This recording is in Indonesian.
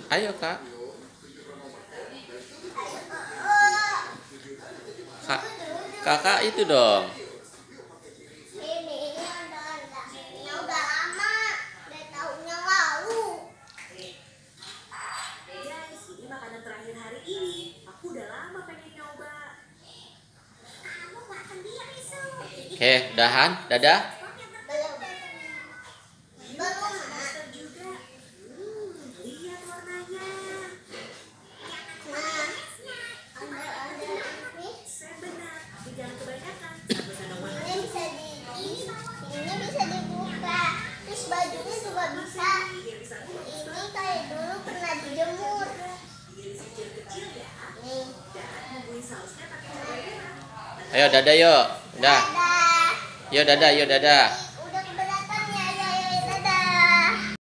Ayo kak. Kak, kakak itu dong. Ini udah lama, dari tahunnya lalu. Guys, ini makanan terakhir hari ini. Aku udah lama pengen nyoba. Kamu nggak sendiri su. Oke, udahan, dadah. Belum. Monster juga. Lihat warnanya. Nah, ada nih. Saya benar, tapi jangan kebanyakan. Sampai sana warna. Ini bisa dibuka. Terus bajunya juga bisa. Ini kayak dulu pernah dijemur. Iris kecil-kecil ya. Nih. Dan bumbuin sausnya pakai cabai merah. Ayo dadah yuk. Dah. Dadah. Yuk dadah, yuk dadah.